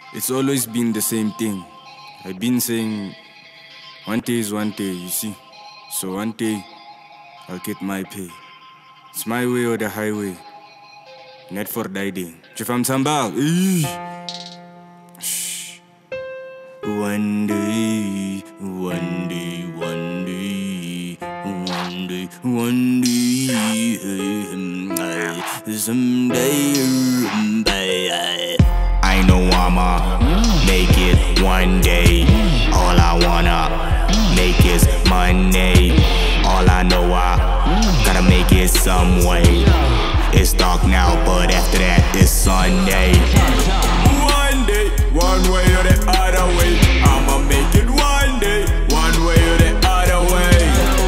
It's always been the same thing. I've been saying one day is one day, you see. So one day I'll get my pay. It's my way or the highway. Net for die. Chifam Sambal. One day, one day, one day, one day, one day, someday. I know I'ma make it one day. All I wanna make is money. All I know I gotta make it some way. It's dark now, but after that it's Sunday. One day, one way or the other way, I'ma make it one day, one way or the other way.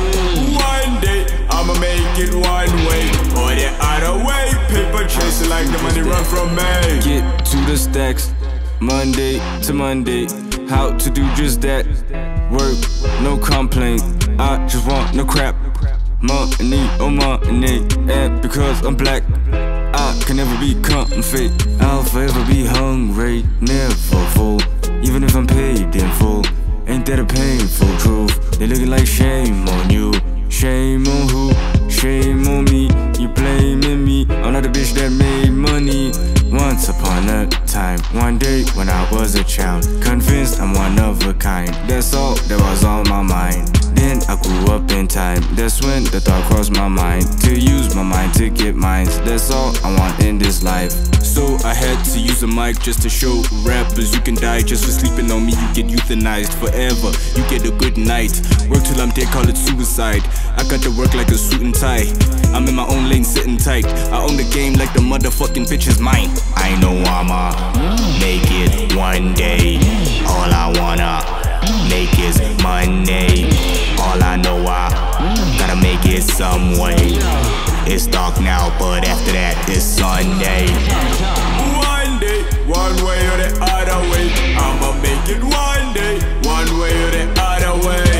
One day, I'ma make it one way or the other way. Paper chasing like the money run from me. Get to the stacks, Monday to Monday. How to do just that? Work, no complaint. I just want no crap. Money, oh money. And because I'm black, I can never be comfy. I'll forever be hungry, never full. Even if I'm paid in full, ain't that a painful truth? They looking like shame on you. Shame on who? Shame on me. You blaming me. I'm not a bitch that made money. Once upon a time, one day when I was a child, convinced I'm one of a kind. That's all that was on my mind. Then I grew up in time. That's when the thought crossed my mind to use my mind to get mines. That's all I want in this life. So I had to use a mic just to show rappers you can die just for sleeping on me. You get euthanized forever. You get a good night. Work till I'm dead, call it suicide. I got to work like a suit and tie. I'm in my own lane sitting tight. I own the game like the motherfucking bitch is mine. I know I'ma make it one day. All I wanna make is money. All I know I gotta make it some way. It's dark now, but after that it's Sunday. One day, one way or the other way, I'ma make it one day, one way or the other way.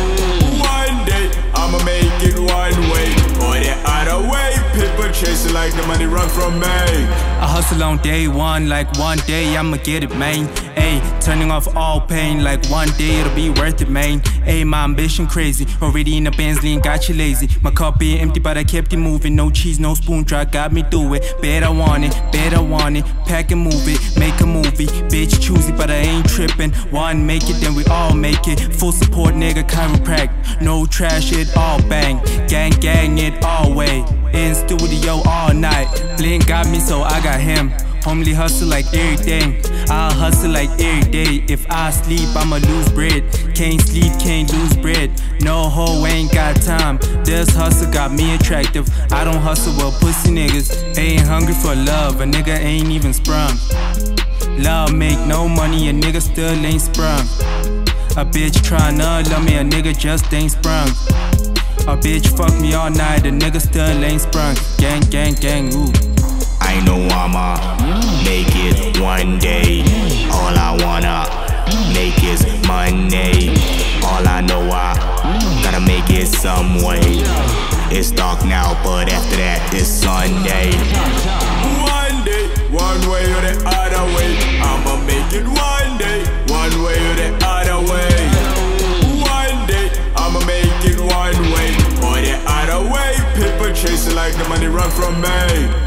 One day, I'ma make it one way or the other way. People chasing like the money run from me. I hustle on day one, like one day I'ma get it, man. Ayy, turning off all pain, like one day it'll be worth it, man. Ayy, my ambition crazy, already in the Bentley and got you lazy. My cup being empty, but I kept it moving. No cheese, no spoon, dry, got me through it. Bet I want it, pack and move it, make a movie. Bitch choosy, but I ain't tripping. One make it, then we all make it. Full support, nigga, chiropract. No trash, it all bang. Gang, it all way. In studio all night. Blink got me, so I got him. Homely hustle like everything. I'll hustle like every day. If I sleep, I'ma lose bread. Can't sleep, can't lose bread. No hoe ain't got time. This hustle got me attractive. I don't hustle with pussy niggas. They ain't hungry for love. A nigga ain't even sprung. Love make no money, a nigga still ain't sprung. A bitch tryna love me, a nigga just ain't sprung. A bitch fuck me all night, a nigga still ain't sprung. Gang, ooh. I know I'ma make it one day. All I wanna make is money. All I know I gotta make it some way. It's dark now, but after that it's Sunday. One day, one way or the other way, I'ma make it one day, one way or the other way. One day, I'ma make it one way or the other way. People chasing like the money run from me.